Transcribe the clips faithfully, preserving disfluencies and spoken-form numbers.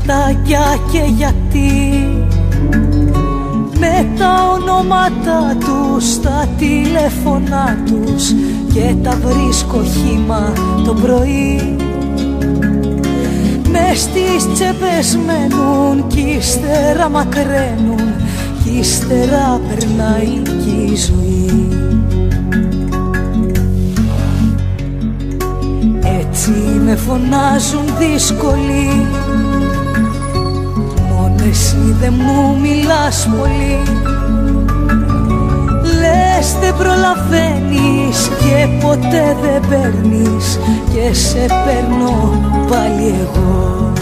χαρτάκια και γιατί με τα ονόματα τους, τα τηλέφωνα τους και τα βρίσκω χύμα το πρωί. Μες στις τσέπες μένουν κι ύστερα μακραίνουν κι ύστερα περνάει κι η ζωή. Έτσι με φωνάζουν δύσκολοι, μόνο εσύ δεν μου μιλάς πολύ. Λες δεν προλαβαίνεις και ποτέ δεν παίρνεις και σε παίρνω πάλι εγώ.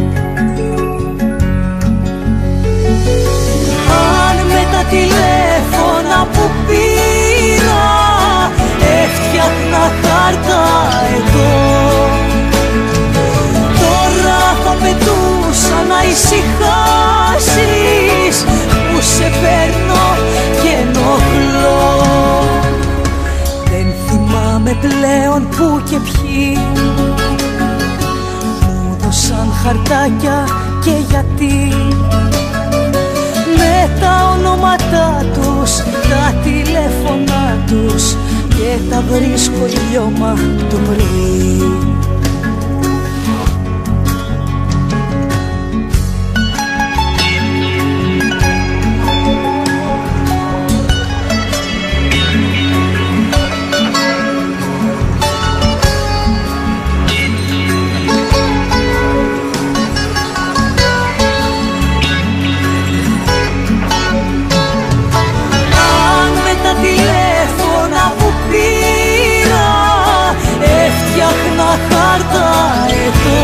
Αν με τα τηλέφωνα που πήρα έφτιαχνα χάρτα εδώ, τώρα θα πετούσα να ησυχάσεις που σε παίρνω και ενοχλώ. Δεν θυμάμαι πλέον που και ποιοι μου δώσαν χαρτάκια και γιατί με τα ονόματα τους, τα τηλέφωνα τους και τα βρίσκω λιώμα το πρωί. Χάρτα εδώ,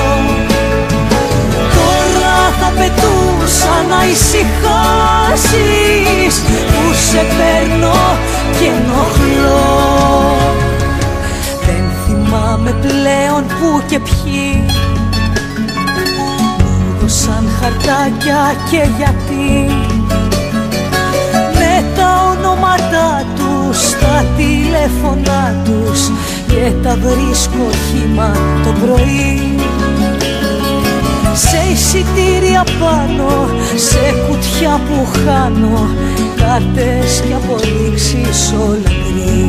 τώρα θα πετούσα να ησυχάσεις που σε παίρνω και ενοχλώ. Δεν θυμάμαι πλέον που και ποιοι μου δώσαν χαρτάκια και γιατί με τα ονόματα τους, τα τηλέφωνα τους και τα βρίσκω χύμα το πρωί. Σε εισιτήρια πάνω, σε κουτιά που χάνω, κάρτες και αποδείξεις όλα γκρι.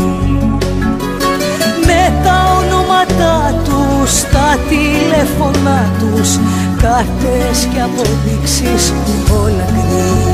Με τα ονόματα τους, τα τηλέφωνα τους, κάρτες και αποδείξεις όλα γκρι.